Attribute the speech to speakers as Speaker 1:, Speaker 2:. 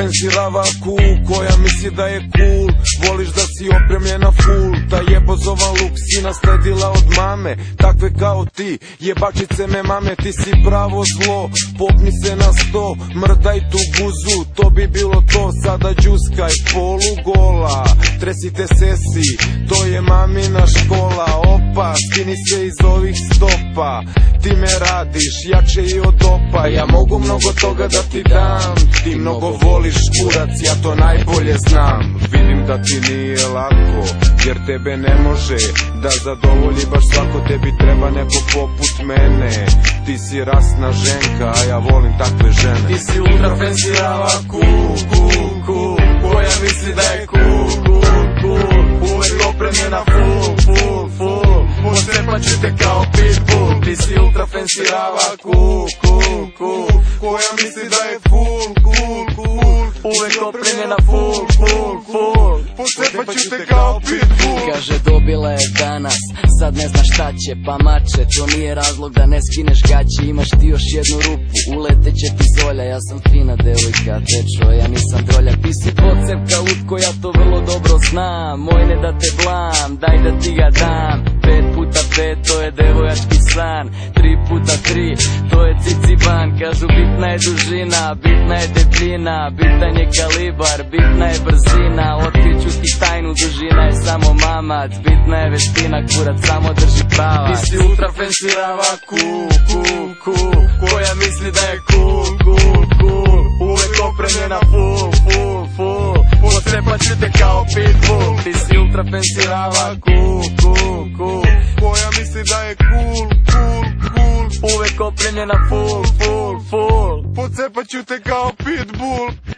Speaker 1: fensirava koja misli da je cool. Voliš da si opremljena full, da jebozovan luk si nasledila od mame. Takve kao ti, jebačice me mame, ti si pravo zlo. Popni se na 100, mrdaj tu guzu, to bi bilo to. Sada džuskaj polugola, tresite sesi, to je mamina škola. Opa, skini se iz ovih stopa, ti me radiš jače i od opa. Ja mogu mnogo toga da ti dam, ti mnogo voliš kurac, ja to najbolje znam. Vidim da ti nije lako, jer tebe ne može da zadovolji baš svako. Tebi treba neko poput mene, ti si rasna ženka, a ja volim takve žene. Ti si ultra fancy rava, cool, koja misli da je cool, uvek opremljena full, pocepat ću te kao pitbull. Ti si ultra fancy rava, cool, koja misli da je full, uvek opremljena full, pocepat ću te kao pitbull.
Speaker 2: Kaže dobila je danas, sad ne zna šta će, pa mače, to nije razlog da ne skineš gaće. Imaš ti još jednu rupu, uleteće ti zolja. Ja sam fina devojka, tečo, ja nisam drolja. Ti si pocepka lutko, ja to vrlo dobro znam. Moj ne da te blam, daj da ti ga dam. 5 puta 5, to je devojački san. 3 puta 3, to je ciciban. Kažu bitna je dužina, bitna je debljina, bitan je kalibar, bitna je brzina. Otkriću ti tajnu, dužina je samo mamac, bitna je veština, kurac samo drži pravac.
Speaker 1: Ti si ultra fancy rava, cool, koja misli da je cool, uvek opremljena full, pocepat ću te kao pitbull. Ti si ultra fancy rava, cool, koja misli da je cool,
Speaker 2: uvek opremljena full,
Speaker 1: pocepat ću te kao pitbull.